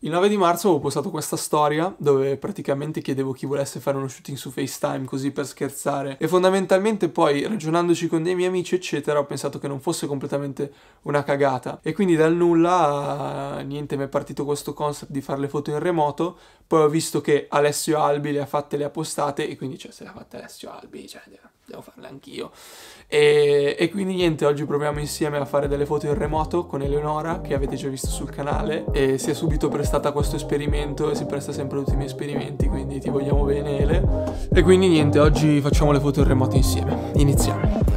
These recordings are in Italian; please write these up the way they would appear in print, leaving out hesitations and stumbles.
Il 9 di marzo avevo postato questa storia dove praticamente chiedevo chi volesse fare uno shooting su FaceTime così per scherzare e fondamentalmente poi ragionandoci con dei miei amici eccetera ho pensato che non fosse completamente una cagata e quindi dal nulla niente mi è partito questo concept di fare le foto in remoto, poi ho visto che Alessio Albi le ha fatte, le ha postate e quindi cioè se le ha fatte Alessio Albi cioè devo farle anch'io e quindi niente, oggi proviamo insieme a fare delle foto in remoto con Eleonora che avete già visto sul canale e si è subito prestata a questo esperimento e si presta sempre a tutti i miei esperimenti, quindi ti vogliamo bene Ele e quindi niente, oggi facciamo le foto in remoto insieme, iniziamo.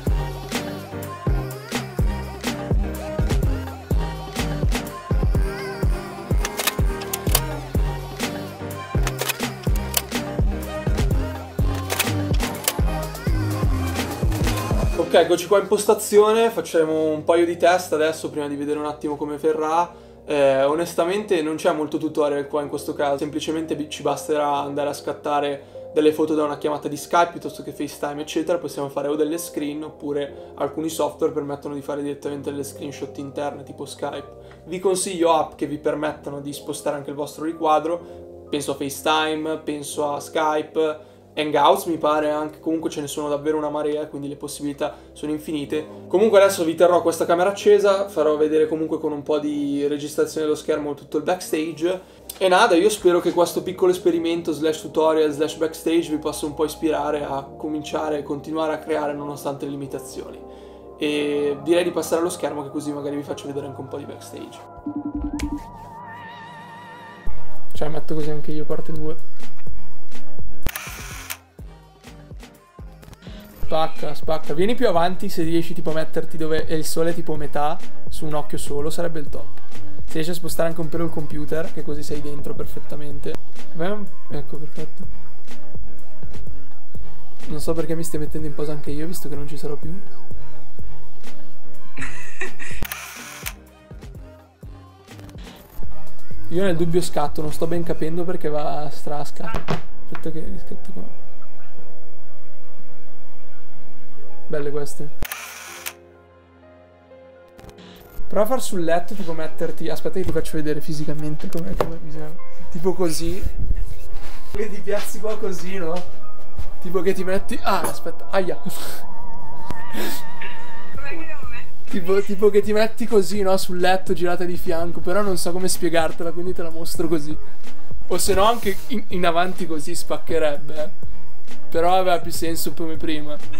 Ok, eccoci qua in postazione, facciamo un paio di test adesso prima di vedere un attimo come verrà. Onestamente non c'è molto tutorial qua in questo caso, semplicemente ci basterà andare a scattare delle foto da una chiamata di Skype piuttosto che FaceTime eccetera, possiamo fare o delle screen oppure alcuni software permettono di fare direttamente delle screenshot interne tipo Skype. Vi consiglio app che vi permettano di spostare anche il vostro riquadro, penso a FaceTime, penso a Skype, Hangouts mi pare anche, comunque ce ne sono davvero una marea, quindi le possibilità sono infinite. Comunque adesso vi terrò questa camera accesa, farò vedere comunque con un po' di registrazione dello schermo tutto il backstage. E nada, io spero che questo piccolo esperimento slash tutorial slash backstage vi possa un po' ispirare a cominciare e continuare a creare nonostante le limitazioni. E direi di passare allo schermo che così magari vi faccio vedere anche un po' di backstage. Cioè metto così anche io parte 2. Spacca, vieni più avanti se riesci tipo a metterti dove è il sole tipo metà su un occhio solo, sarebbe il top. Se riesci a spostare anche un pelo il computer, che così sei dentro perfettamente. Ecco, perfetto. Non so perché mi stai mettendo in posa anche io, visto che non ci sarò più. Io nel dubbio scatto, non sto ben capendo perché va a scatto. Aspetta che riscatto qua. Belle queste. Prova a far sul letto, tipo metterti... Aspetta che ti faccio vedere fisicamente come bisogna... Tipo così. Che ti piazzi qua così, no? Tipo che ti metti... Ah, aspetta, aia. Tipo che ti metti così, no? Sul letto, girata di fianco. Però non so come spiegartela, quindi te la mostro così. O se no anche in avanti così spaccherebbe, eh. Però aveva più senso come prima.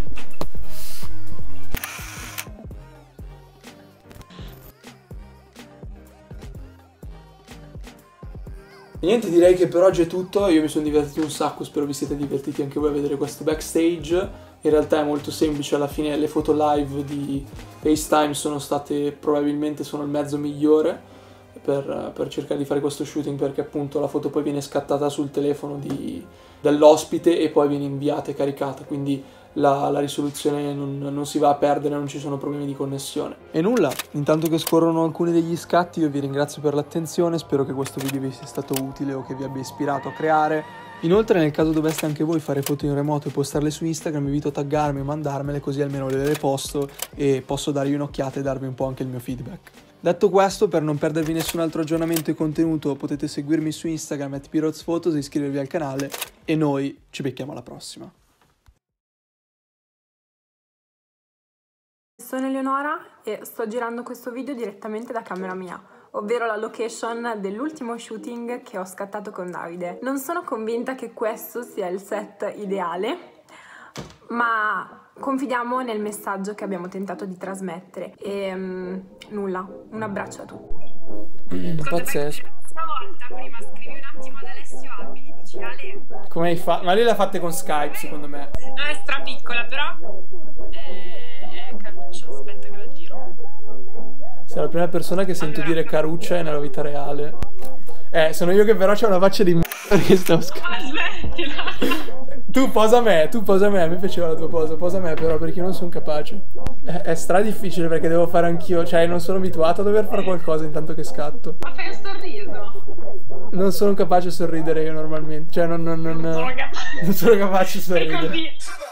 Niente, direi che per oggi è tutto, io mi sono divertito un sacco, spero vi siete divertiti anche voi a vedere questo backstage. In realtà è molto semplice, alla fine le foto live di FaceTime sono state, probabilmente sono il mezzo migliore per cercare di fare questo shooting, perché appunto la foto poi viene scattata sul telefono dell'ospite e poi viene inviata e caricata, quindi la risoluzione non si va a perdere, non ci sono problemi di connessione. E nulla, intanto che scorrono alcuni degli scatti io vi ringrazio per l'attenzione, spero che questo video vi sia stato utile o che vi abbia ispirato a creare. Inoltre nel caso doveste anche voi fare foto in remoto e postarle su Instagram vi invito a taggarmi e mandarmele, così almeno le posto e posso dargli un'occhiata e darvi un po' anche il mio feedback. Detto questo, per non perdervi nessun altro aggiornamento e contenuto potete seguirmi su Instagram @pirozphotos e iscrivervi al canale e noi ci becchiamo alla prossima. Sono Eleonora e sto girando questo video direttamente da camera mia, ovvero la location dell'ultimo shooting che ho scattato con Davide. Non sono convinta che questo sia il set ideale, ma confidiamo nel messaggio che abbiamo tentato di trasmettere. E nulla, un abbraccio a tutti. Pazzesco. Stavolta prima scrivi un attimo ad Alessio Albi, gli dici Ale. Come hai fatto? Ma lui l'ha fatte con Skype secondo me. No, è strapiccola però è caruccia, aspetta che la giro. Sei la prima persona che sento dire caruccia nella vita reale. Sono io che però c'ho una faccia di perché sto scherzando. Smettila. Tu posa me, a me piaceva la tua posa me però perché io non sono capace. È stra difficile perché devo fare anch'io, cioè non sono abituato a dover fare qualcosa intanto che scatto. Ma fai un sorriso. Non sono capace a sorridere io normalmente, cioè non sono capace a sorridere. È così.